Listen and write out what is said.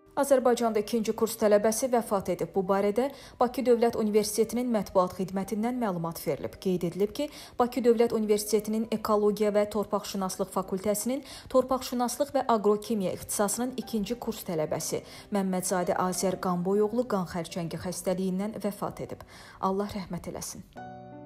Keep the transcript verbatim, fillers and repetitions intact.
Azərbaycanda ikinci kurs tələbəsi vəfat edib. Bu barədə Bakı Dövlət Universitetinin mətbuat xidmətindən məlumat verilib. Qeyd edilib ki, Bakı Dövlət Universitetinin Ekologiya və Torpaqşünaslıq Fakültəsinin Torpaqşünaslıq və Aqrokimiya ixtisasının ikinci kurs tələbəsi Məmmədzadə Azər Qanboyoğlu qan xərçəngi xəstəliyindən vəfat edib. Allah rəhmət eləsin.